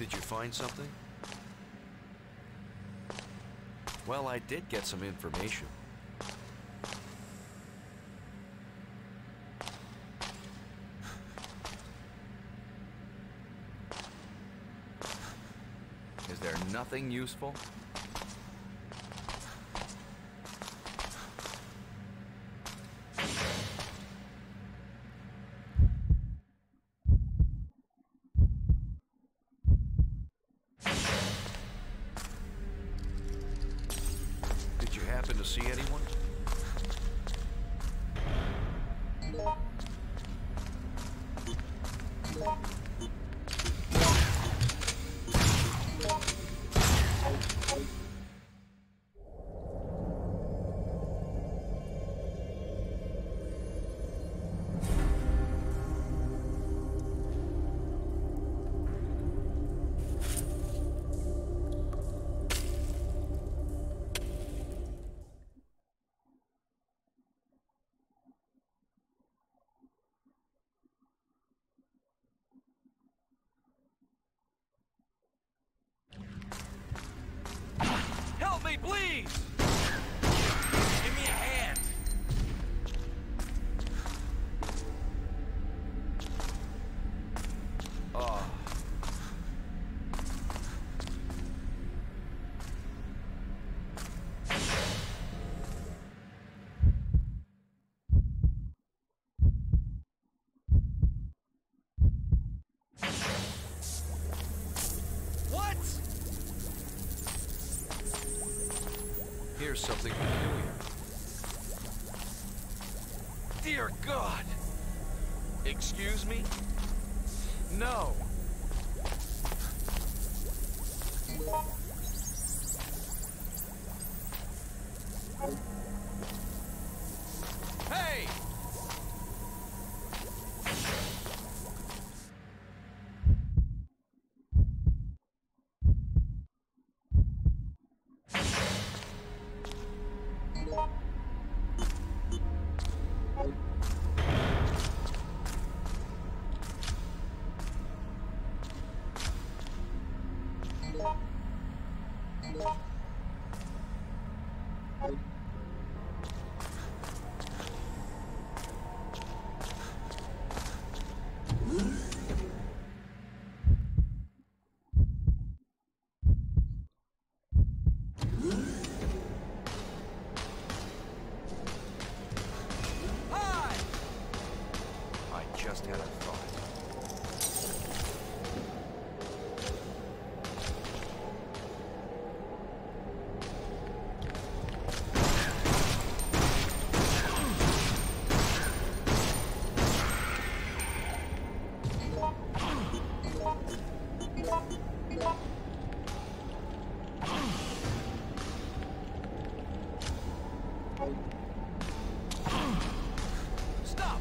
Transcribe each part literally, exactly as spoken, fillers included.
Did you find something? Well, I did get some information. Is there nothing useful? Did you happen to see anyone? Help me, please! Give me a hand! Oh. What? Here's something familiar. Dear God! Excuse me? No! Hey! Hi! I just had a thought. Stop!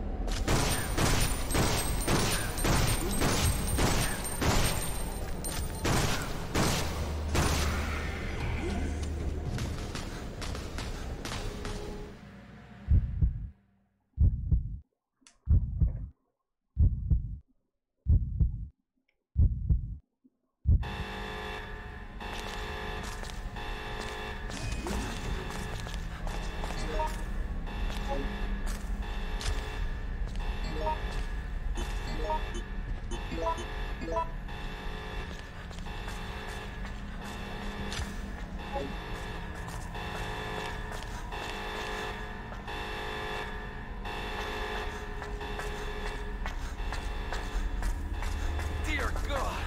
Dear God!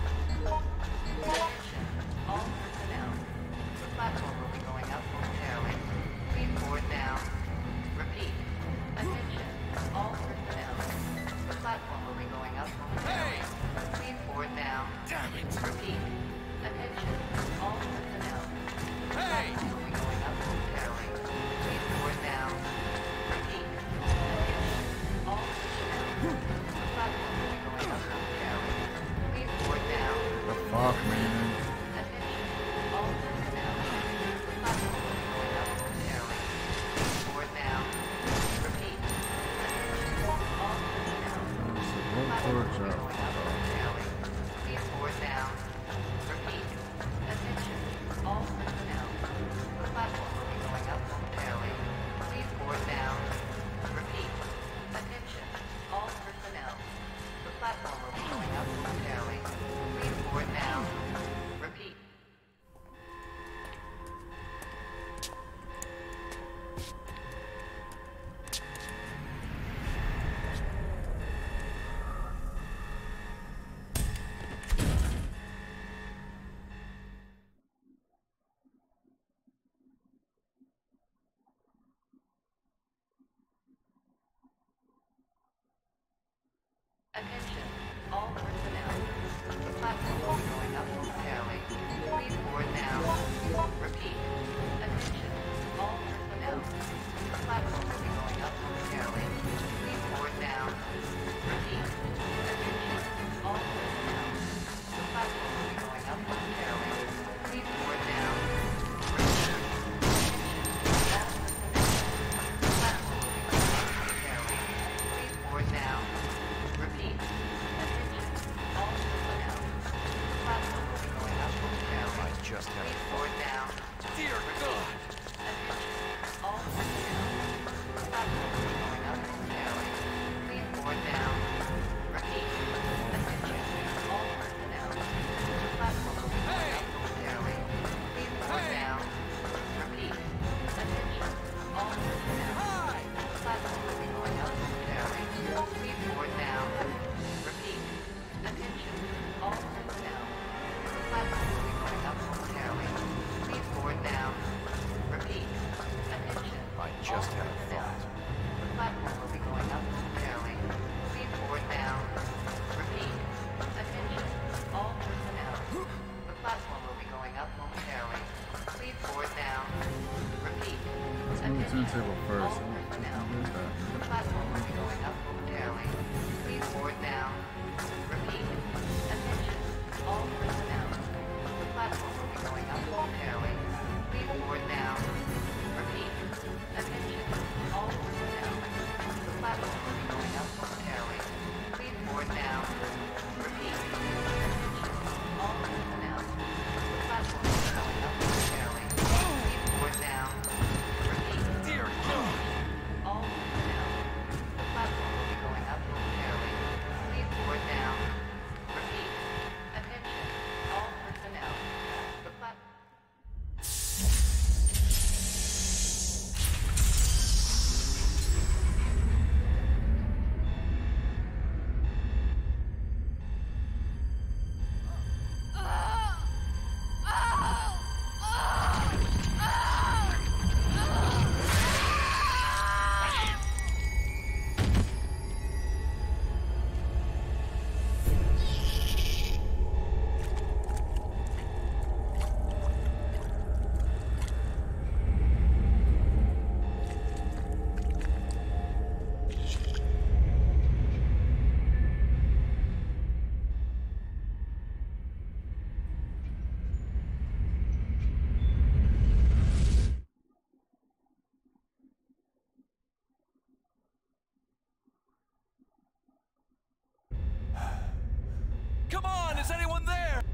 All personnel. The platform will be going up momentarily. Please board now. Repeat. Attention. All personnel. The platform will be going up momentarily. Hey! Please board now. Damn it! Repeat. Attention. All personnel. The Hey! platform will be going up momentarily. Please board now. Repeat. Attention. All personnel. The platform will be going up momentarily. Please board now. The fuck, man? Attention. All personnel. The platform will be going up momentarily. Please board now. Repeat. Attention. All personnel. It's the The wrong platform torch will be up. going up momentarily. Please board now.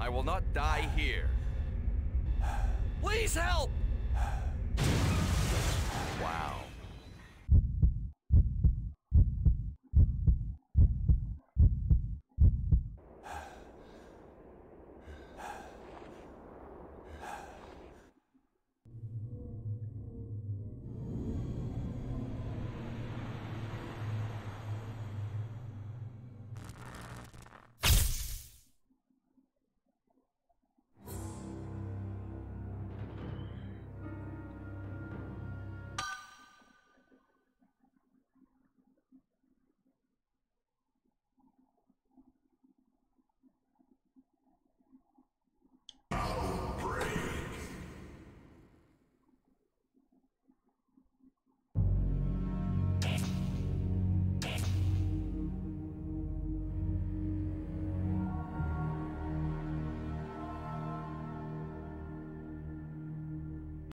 I will not die here. Please help! Wow.